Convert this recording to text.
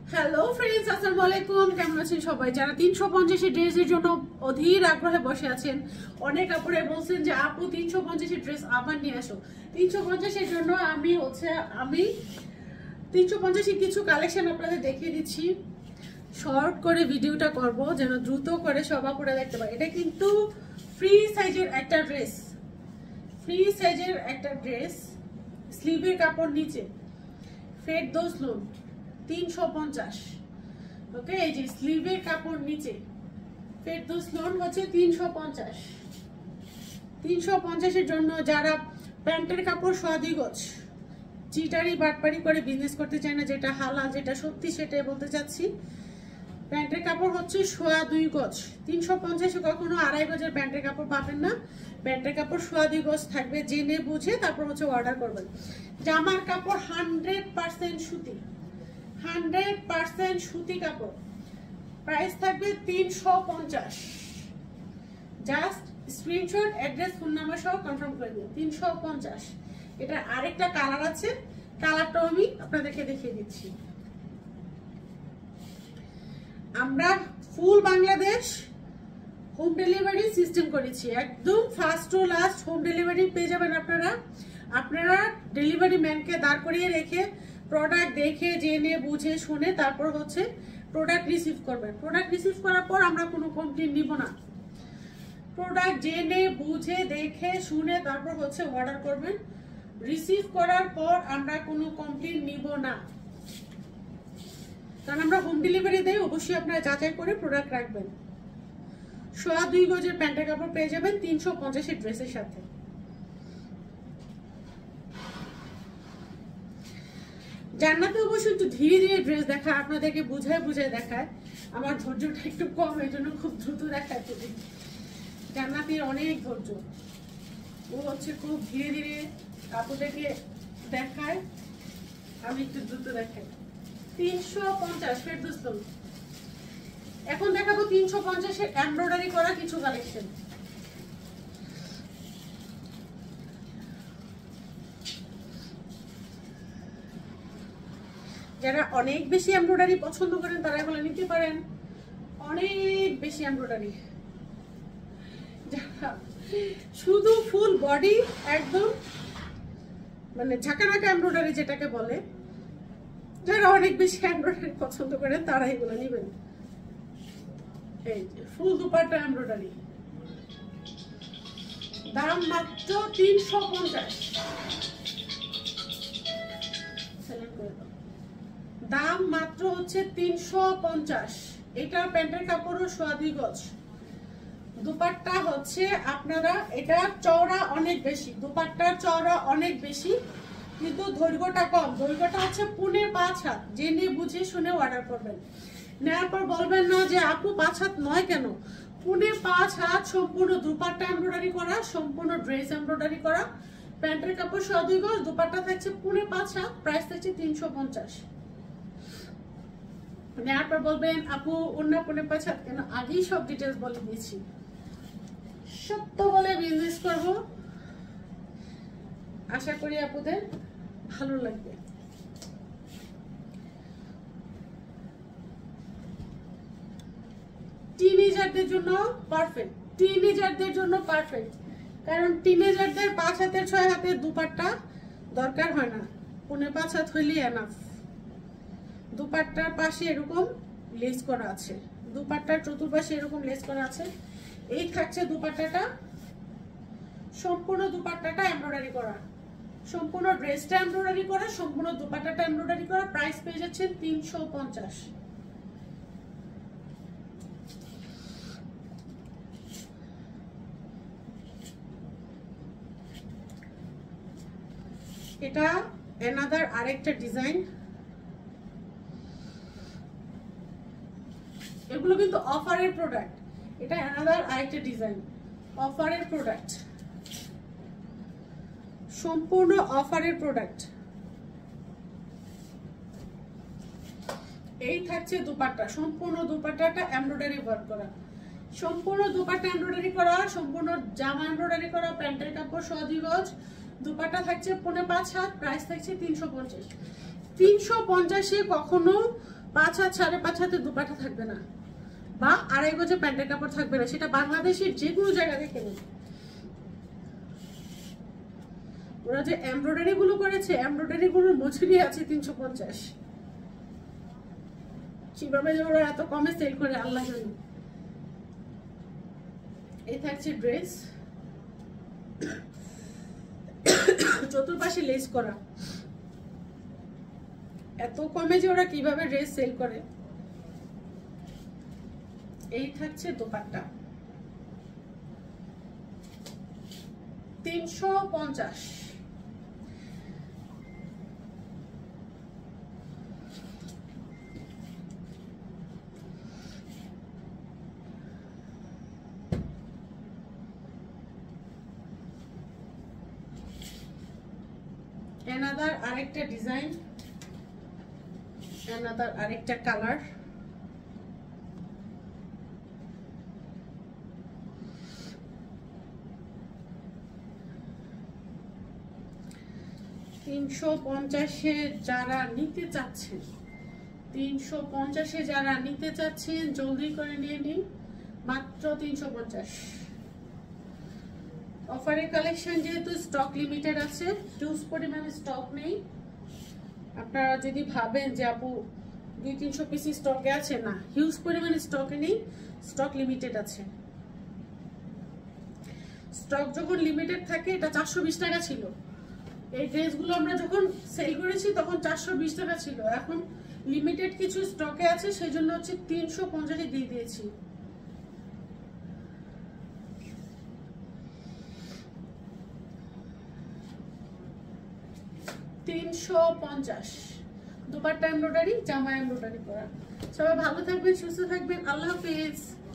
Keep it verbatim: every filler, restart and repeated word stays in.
Hello friends, আসসালামু আলাইকুম। কেমন আছেন সবাই? যারা তিনশো পঞ্চাশের ড্রেসের জন্য অধীর আগ্রহে বসে আছেন, অনেক আপুরে বলছেন যে আপু তিনশো পঞ্চাশের ড্রেস আবার নিয়ে আসো। তিনশো পঞ্চাশের জন্য আমি হচ্ছে আমি তিনশো পঞ্চাশের কিছু কালেকশন আপনাদের দেখিয়ে দিচ্ছি। শর্ট করে ভিডিওটা করব যেন দ্রুত করে সব আপুরা দেখতে পায়। এটা কিন্তু ফ্রি সাইজের একটা ড্রেস, ফ্রি সাইজের একটা ড্রেস, স্লিভের কাপড় নিচে, ফেড দোজ লোন, তিনশো পঞ্চাশ। ওকে, এই যে স্লিভের কাপড় নিচে, ফেড দোজ লোন হচ্ছে তিনশো পঞ্চাশ। তিনশো পঞ্চাশের জন্য যারা প্যান্টের কাপড় সোয়া দুই গজ, চিটারি বাটপারি করে বিজনেস করতে চায় না, যেটা হালাল, যেটা সত্যি সেটাই বলতে চাচ্ছি। প্যান্টের কাপড় হচ্ছে সোয়া দুই গজ, তিনশো পঞ্চাশে কখনো আড়াই গজের প্যান্টের কাপড় পাবেন না। প্যান্টের কাপড় সোয়া দুই গজ থাকবে, জেনে বুঝে তারপর হচ্ছে অর্ডার করবেন। জামার কাপড় হান্ড্রেড পার্সেন্ট সুতি, হান্ড্রেড পার্সেন্ট সুতি কাপড়, প্রাইস থাকবে তিনশো পঞ্চাশ। Just screenshot, address, phone number সহ কনফার্ম করে দিন। তিনশো পঞ্চাশ। এটা আরেকটা কালার আছে, কালারটাও আমি আপনাদেরকে দেখিয়ে দিচ্ছি। আমরা full Bangladesh home delivery system করেছি, একদম ফার্স্ট ও লাস্ট হোম ডেলিভারি পেয়ে যাবেন আপনারা। আপনারা ডেলিভারি ম্যানকে দাঁড় করিয়ে রেখে প্রোডাক্ট দেখে জেনে বুঝে শুনে তারপর হচ্ছে প্রোডাক্ট রিসিভ করবেন। প্রোডাক্ট রিসিভ করার পর আমরা কোনো কমপ্লেন নিব না। প্রোডাক্ট জেনে বুঝে দেখে শুনে তারপর হচ্ছে অর্ডার করবেন। রিসিভ করার পর আমরা কোনো কমপ্লেন নিব না, কারণ আমরা হোম ডেলিভারি দেই। অবশ্যই আপনারা যাচাই করে প্রোডাক্ট রাখবেন। সোয়া দুই গজের প্যান্টের কাপড় পেয়ে যাবেন তিনশো পঞ্চাশের ড্রেসের সাথে। জান্নাতে অবশ্যই একটু ধীরে ধীরে ড্রেস দেখায়, আপনাদেরকে বুঝায় বুঝায় দেখায়। আমার ধৈর্যটা একটু কম, এই জন্য খুব দ্রুত দেখায়। জান্নাতের অনেক ধৈর্য, ও হচ্ছে খুব ধীরে ধীরে কাপড়টাকে দেখায়, আমি একটু দ্রুত দেখাই। তিনশো পঞ্চাশ ফেরদৌস লোন। এখন দেখাবো তিনশো পঞ্চাশের এমব্রয়ডারি করা কিছু কালেকশন। যারা অনেক বেশি এমব্রয়ডারি পছন্দ করেন তারা এগুলো নিতে পারেন। অনেক বেশি এমব্রয়ডারি, যারা শুধু ফুল বডি একদম মানে ঝাঁকানাকা এমব্রয়ডারি যেটাকে বলে, যারা অনেক বেশি এমব্রয়ডারি পছন্দ করেন তারা এগুলো নেবেন। এই যে ফুল দুপাট্টা এমব্রয়ডারি, দাম মাত্র তিনশো পঞ্চাশ। দাম মাত্র হচ্ছে তিনশো পঞ্চাশ। এটা প্যান্টের কাপড়ও সোয়া দুই গজ। দুপাট্টা হচ্ছে আপনারা, এটা চওড়া অনেক বেশি, দুপাট্টার চওড়া অনেক বেশি, কিন্তু দৈর্ঘ্যটা কম। দৈর্ঘ্যটা হচ্ছে পুনে পাঁচ হাত। জেনে বুঝে শুনে অর্ডার করবেন। নেওয়ার পর বলবেন না যে আপু পাঁচ হাত নয় কেন। পুনে পাঁচ হাত, সম্পূর্ণ দুপাট্টা এমব্রয়ডারি করা, সম্পূর্ণ ড্রেস এমব্রয়ডারি করা। প্যান্টের কাপড় সোয়া দুই গজ, দুপাট্টা থাকছে পুনে পাঁচ হাত, প্রাইস থাকছে তিনশো পঞ্চাশ। নেওয়ার পর বলবেন আপু অন্য পুনে পাঁচ হাত কেন, আগেই সব ডিটেলস বলে দিয়েছি। সত্য বলে বিজনেস করব, আশা করি আপুদের ভালো লাগবে। টিনেজারদের জন্য পারফেক্ট, টিনেজারদের জন্য পারফেক্ট, কারণ টিনেজারদের পাঁচ হাতের ছয় হাতের দুপাট্টা দরকার হয় না, পৌনে পাঁচ হাত হইলেই এনাফ। দুপাট্টার পাশে এরকম লেস করা আছে, দুপাট্টার চতুর্পাশে এরকম লেস করা আছে। এই থাকছে দুপাট্টাটা, সম্পূর্ণ দুপাট্টাটা এমব্রয়ডারি করা, সম্পূর্ণ ড্রেসটা এমব্রয়ডারি করা, সম্পূর্ণ দুপাট্টাটা এমব্রয়ডারি করা। প্রাইস পেয়ে যাচ্ছেন তিনশো পঞ্চাশ। এটা অ্যানাদার আরেকটা ডিজাইন। এগুলো কিন্তু অফারের প্রোডাক্ট। এটা অ্যানাদার আরেকটা ডিজাইন, অফারের প্রোডাক্ট, সম্পূর্ণ অফারের প্রোডাক্ট। এই থাকছে দুপাট্টা, সম্পূর্ণ দুপাট্টাটা এমব্রয়ডারি ওয়ার্ক করা, সম্পূর্ণ দুপাট্টা এমব্রয়ডারি করা, সম্পূর্ণ জামা এমব্রয়ডারি করা। প্যান্টের কাপড় সোয়া দুই গজ, দুপাট্টা থাকছে পৌনে পাঁচ হাত, প্রাইস থাকছে তিনশো পঞ্চাশ। তিনশো পঞ্চাশে কখনো পাঁচ হাত সাড়ে পাঁচ হাতে দুপাটা থাকবে না, বা আড়াই গজে প্যান্টের কাপড় থাকবে না, সেটা বাংলাদেশের যে কোনো জায়গা থেকে নেই। ওরা যে এমব্রয়ডারি গুলো করেছে, এমব্রয়ডারি গুলোর মজুরি আছে তিনশো পঞ্চাশ। কিভাবে যে ওরা এত কমে সেল করে আল্লাহ জানে। এই থাকছে ড্রেস, চতুর্পাশে লেস করা। এত কমে যে ওরা কিভাবে ড্রেস সেল করে। এই থাকছে দোপাট্টা, তিনশো পঞ্চাশ। another আরেকটা ডিজাইন, another আরেকটা কালার। তিনশো পঞ্চাশে যারা নিতে চাচ্ছেন, তিনশো পঞ্চাশে যারা নিতে চাচ্ছেন জলদি করে নিয়ে নিন, মাত্র তিনশো পঞ্চাশ। অফারের কালেকশন যেহেতু স্টক লিমিটেড আছে, হিউজ পরিমাণে স্টক নেই। আপনারা যদি ভাবেন যে আপু দুই তিনশো পিসি স্টকে আছে, না, হিউজ পরিমাণে স্টকে নেই, স্টক লিমিটেড আছে। স্টক যখন লিমিটেড থাকে, এটা চারশো বিশ টাকা ছিল। এই ড্রেসগুলো আমরা যখন সেল করেছি তখন চারশো বিশ টাকা ছিল। এখন লিমিটেড কিছু স্টকে আছে, সেই জন্য হচ্ছে তিনশো পঞ্চাশে দিয়ে দিয়েছি। তিনশো পঞ্চাশ, দুপাট্টা এমব্রয়ডারি, জামা এমব্রয়ডারি করা। সবাই ভালো থাকবেন, সুস্থ থাকবেন, আল্লাহ হাফেজ।